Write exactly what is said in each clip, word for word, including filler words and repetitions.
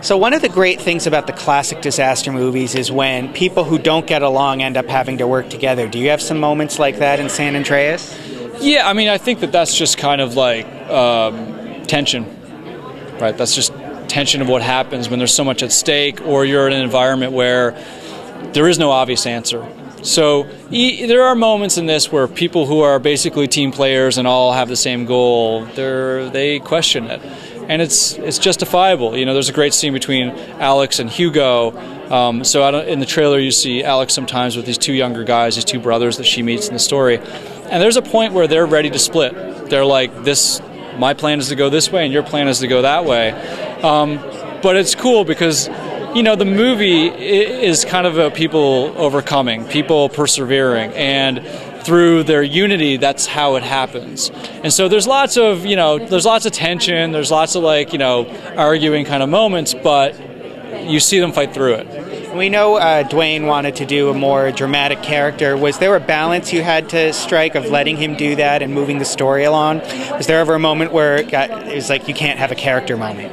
So one of the great things about the classic disaster movies is when people who don't get along end up having to work together. Do you have some moments like that in San Andreas? Yeah, I mean, I think that that's just kind of like um, tension, right? That's just tension of what happens when there's so much at stake, or you're in an environment where there is no obvious answer. So e there are moments in this where people who are basically team players and all have the same goal, they're, they question it. And it's it's justifiable. You know, there's a great scene between Alex and Hugo. Um, so I don't, in the trailer you see Alex sometimes with these two younger guys, these two brothers that she meets in the story. And there's a point where they're ready to split. They're like, this, my plan is to go this way and your plan is to go that way. Um, but it's cool because, you know, the movie is kind of a people overcoming, people persevering, and through their unity, that's how it happens. And so there's lots of, you know, there's lots of tension, there's lots of like, you know, arguing kind of moments, but you see them fight through it. We know uh, Dwayne wanted to do a more dramatic character. Was there a balance you had to strike of letting him do that and moving the story along? Was there ever a moment where it, got, it was like you can't have a character moment?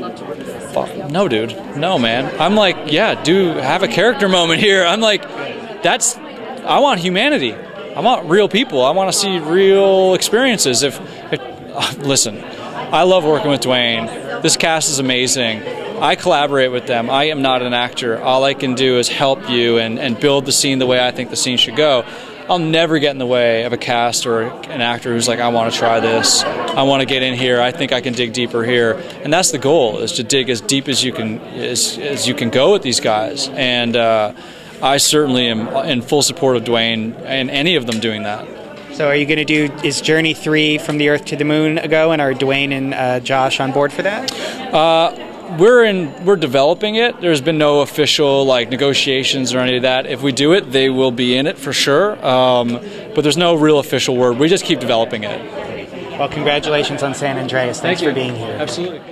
Fuck, no, dude. No, man. I'm like, yeah, do have a character moment here. I'm like, that's, I want humanity. I want real people. I want to see real experiences. If, if uh, listen, I love working with Dwayne. This cast is amazing. I collaborate with them. I am not an actor. All I can do is help you and, and build the scene the way I think the scene should go. I'll never get in the way of a cast or an actor who's like, I want to try this. I want to get in here. I think I can dig deeper here. And that's the goal, is to dig as deep as you can as, as you can go with these guys. And uh, I certainly am in full support of Dwayne and any of them doing that. So are you going to do, is Journey three From the Earth to the Moon a go, and are Dwayne and uh, Josh on board for that? Uh, we're in, we're developing it. There's been no official like negotiations or any of that. If we do it, they will be in it for sure. Um, but there's no real official word. We just keep developing it. Well, congratulations on San Andreas. Thanks Thank for being here. Absolutely.